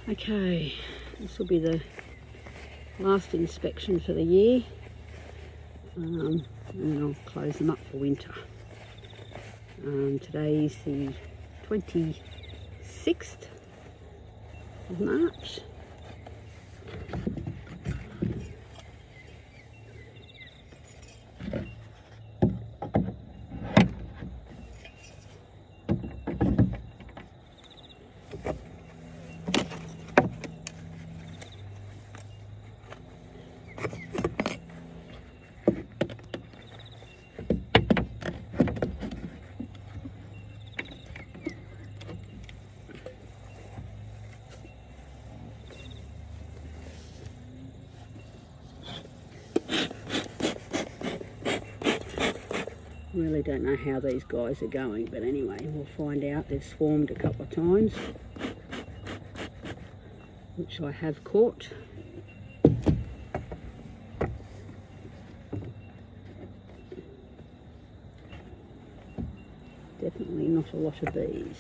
Okay, this will be the last inspection for the year, and then I'll close them up for winter. Today is the 26th of March. Really don't know how these guys are going, but anyway, we'll find out. They've swarmed a couple of times, which I have caught. Definitely not a lot of bees.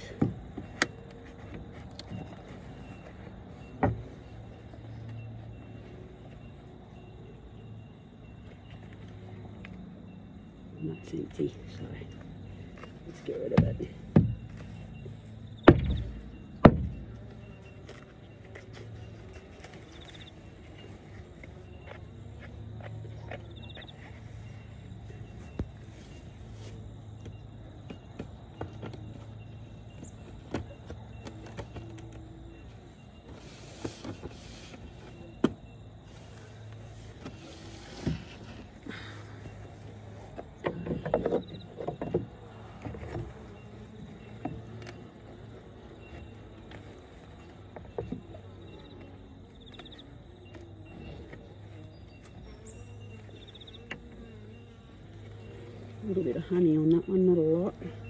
And that's empty, so let's get rid of it. A little bit of honey on that one, not a lot.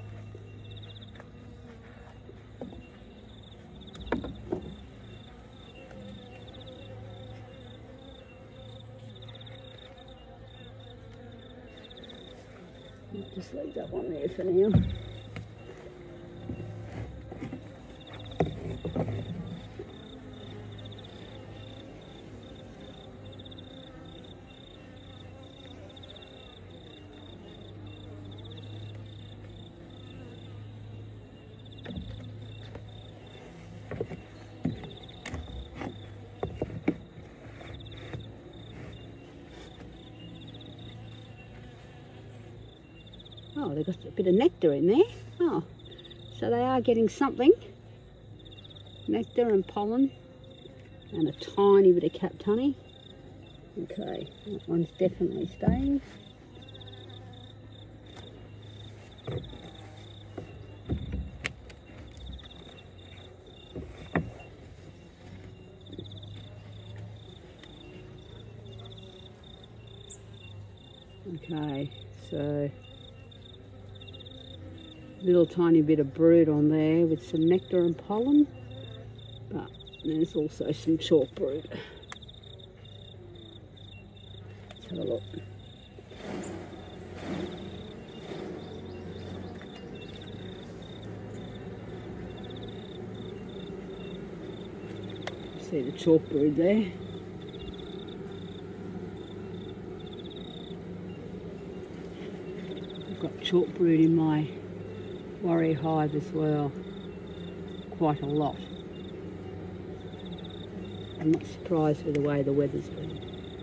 I'll just leave that one there for now. Oh, they've got a bit of nectar in there. Oh, so they are getting something. Nectar and pollen and a tiny bit of capped honey. Okay, that one's definitely staying. Okay, so little tiny bit of brood on there with some nectar and pollen, but there's also some chalk brood. Let's have a look. See the chalk brood there. I've got chalk brood in my warrior hive as well, quite a lot. I'm not surprised with the way the weather's been.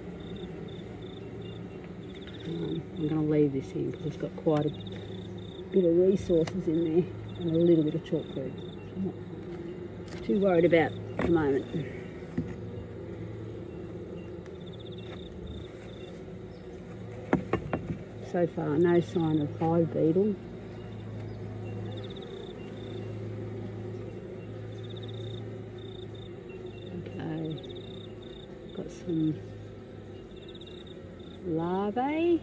I'm going to leave this in because it's got quite a bit of resources in there and a little bit of chalk brood. I'm not too worried about at the moment. So far, no sign of hive beetle. Got some larvae.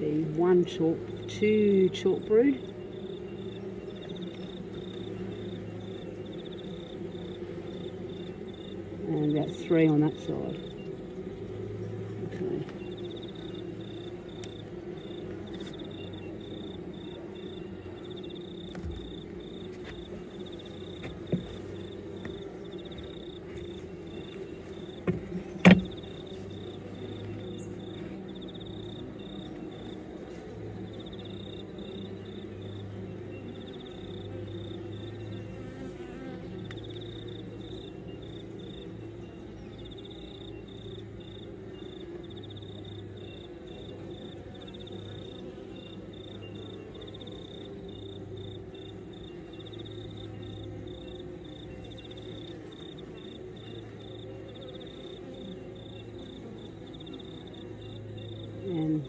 see, two chalk brood. And about 3 on that side. Okay. And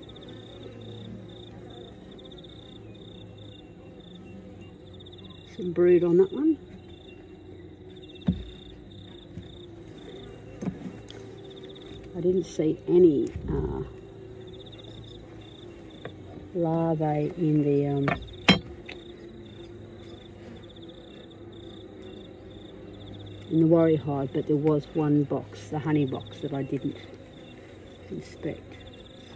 some brood on that one. I didn't see any larvae in the warrior hive, but there was one box, the honey box, that I didn't inspect. So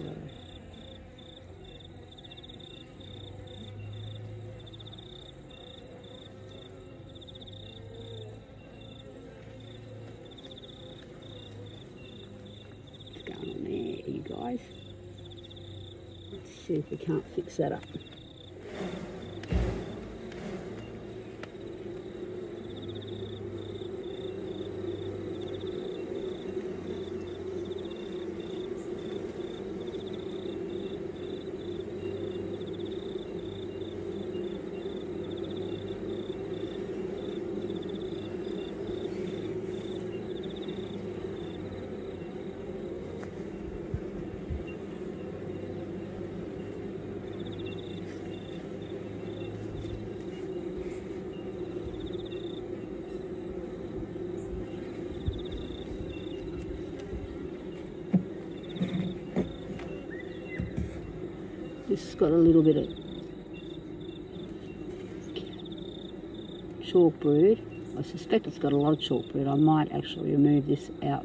what's going on there, you guys? Let's see if we can't fix that up. This has got a little bit of chalk brood. I suspect it's got a lot of chalk brood. I might actually remove this out.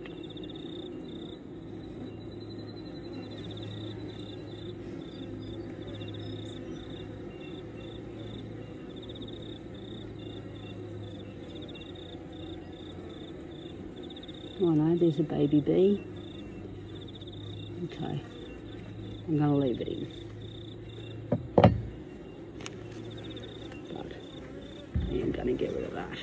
Oh no, there's a baby bee. Okay, I'm going to leave it in. But I am going to get rid of that.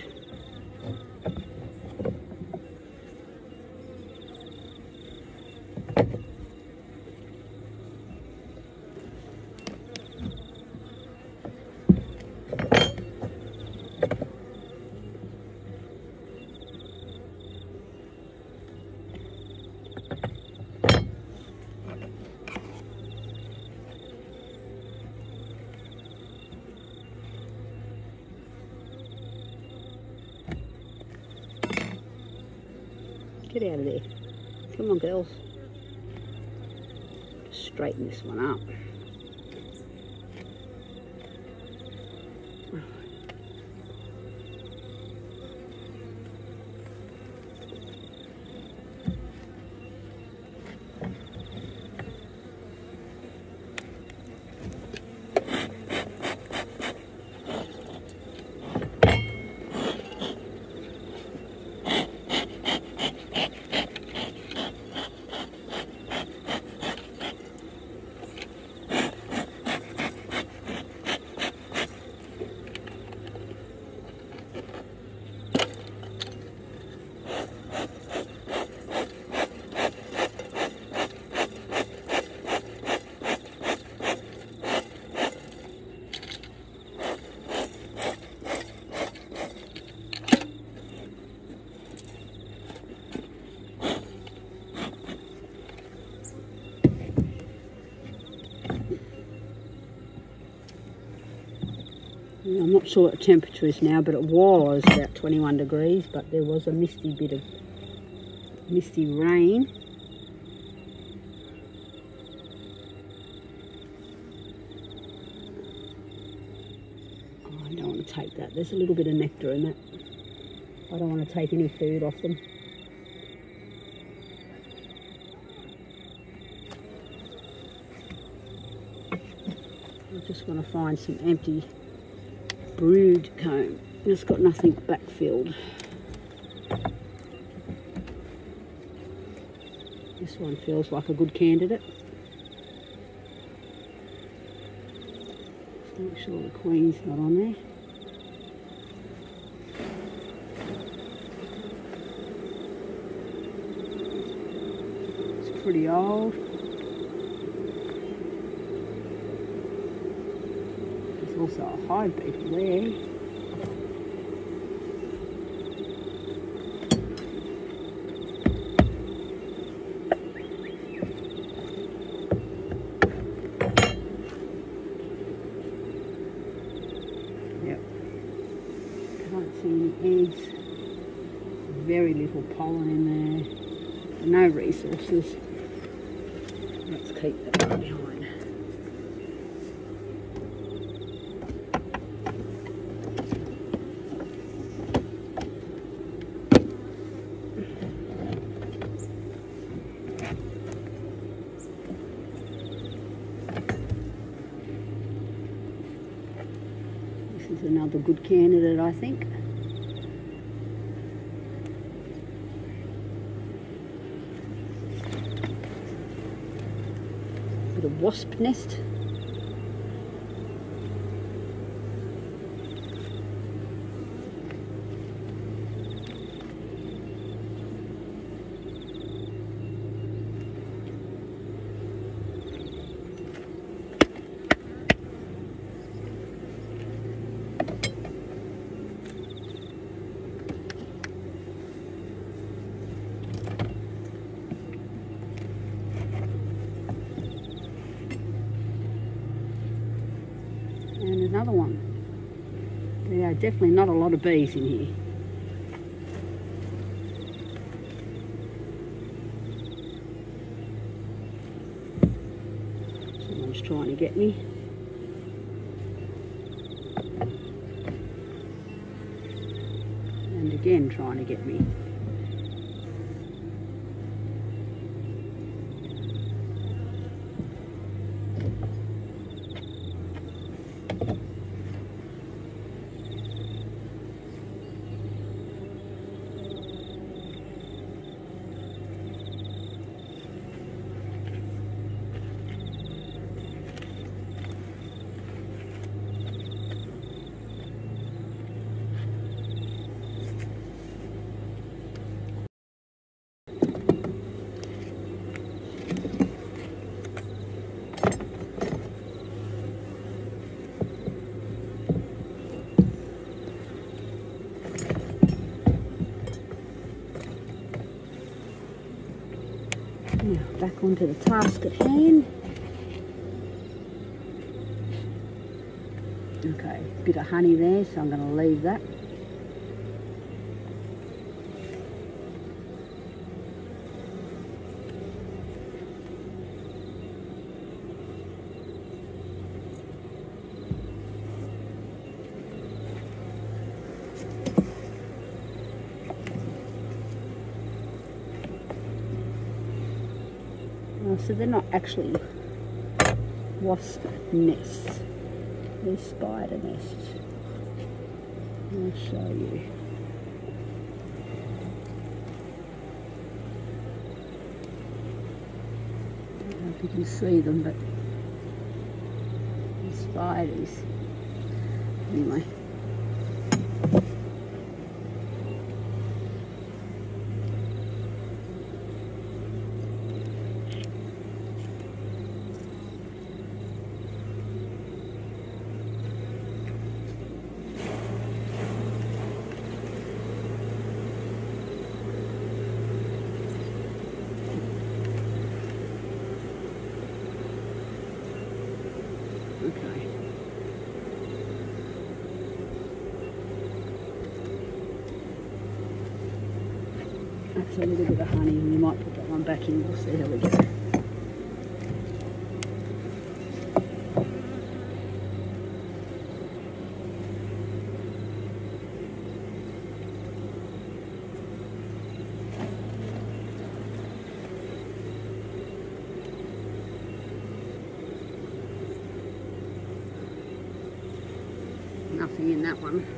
Get out of there. Come on, girls. Just straighten this one up. I'm not sure what the temperature is now, but it was about 21 degrees, but there was a misty rain. take that. There's a little bit of nectar in that. I don't want to take any food off them. I just want to find some empty brood comb. It's got nothing backfilled. This one feels like a good candidate. Just make sure the queen's not on there. It's pretty old. There's also a hive beetle there. Eggs, very little pollen in there, no resources. Let's keep that one behind. This is another good candidate, I think. Bit of wasp nest. And another one. There are definitely not a lot of bees in here. Someone's trying to get me. And again trying to get me. Now back onto the task at hand. Okay, a bit of honey there, so I'm going to leave that. So they're not actually wasp nests, they're spider nests. I'll show you. I don't know if you can see them, but the spiders. Anyway. Okay. That's a little bit of honey. We might put that one back in. We'll see how we go. Nothing in that one.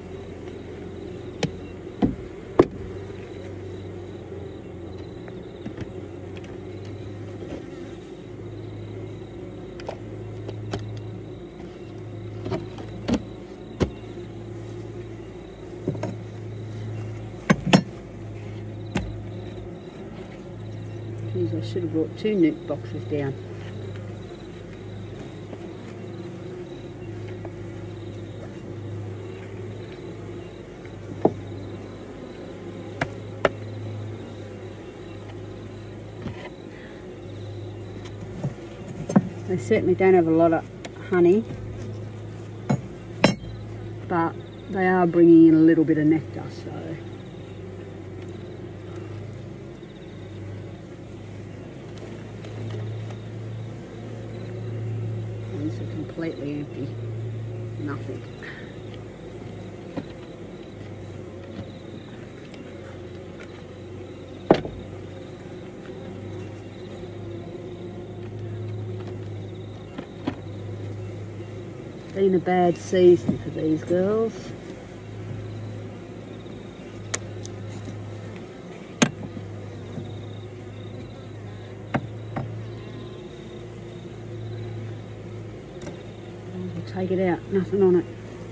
Geez, I should have brought 2 nuke boxes down. They certainly don't have a lot of honey, but they are bringing in a little bit of nectar, so these are completely empty. Nothing. Been a bad season for these girls. We'll take it out, nothing on it.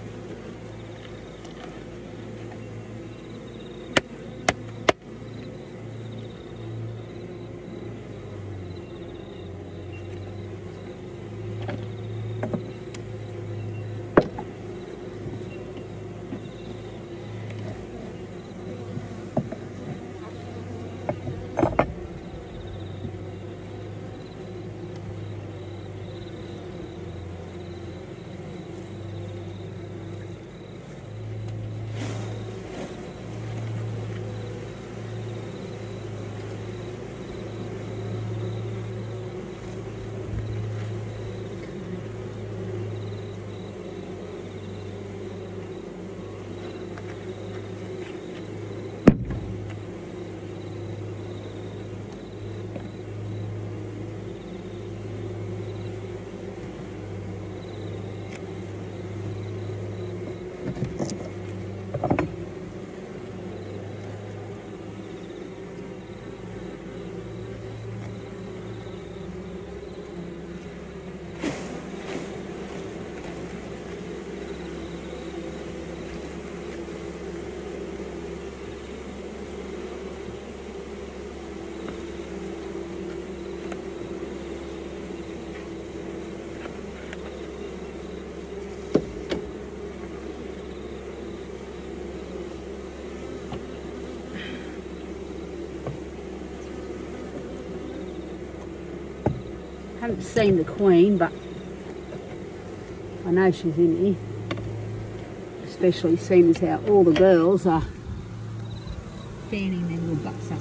Haven't seen the queen, but I know she's in here. Especially seeing as how all the girls are fanning their little butts up.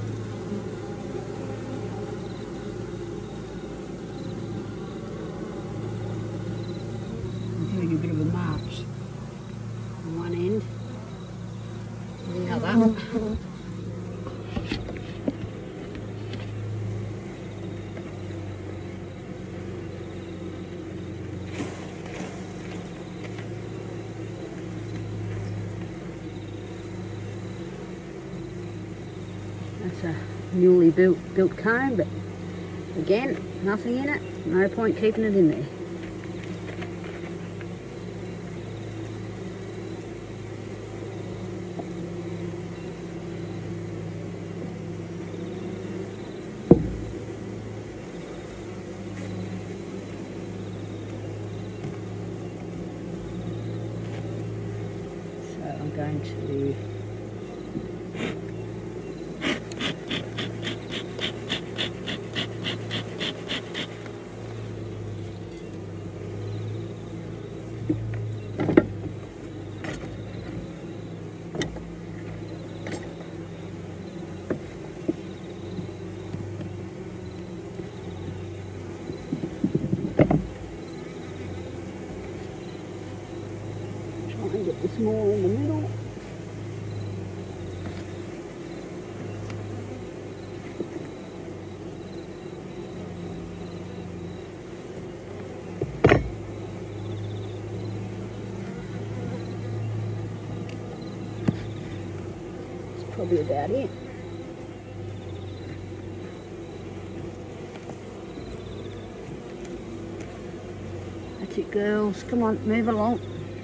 I'm doing a bit of a march on one end to the other. That's a newly built comb, but again, nothing in it. No point keeping it in there. So I'm going to get this more in the middle. probably about it. That's it, girls. Come on, move along.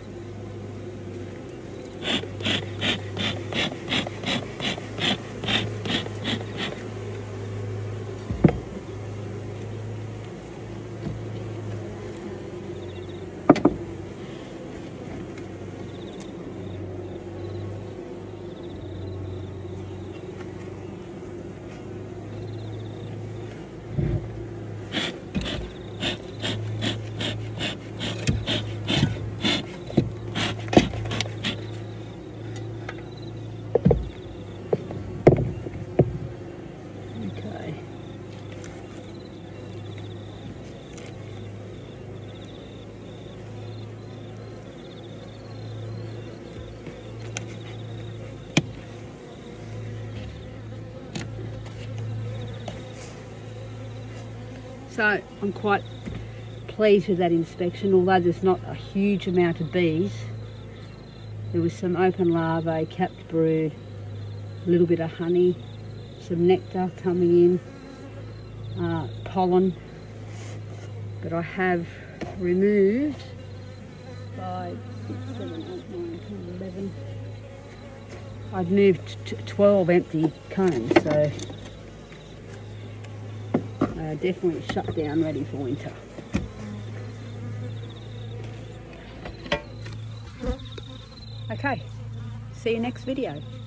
So I'm quite pleased with that inspection, although there's not a huge amount of bees. There was some open larvae, capped brood, a little bit of honey, some nectar coming in, pollen. But I have removed 5, 6, 7, 8, 9, 10, 11. I've moved 12 empty combs, so definitely shut down, ready for winter. Okay, see you next video.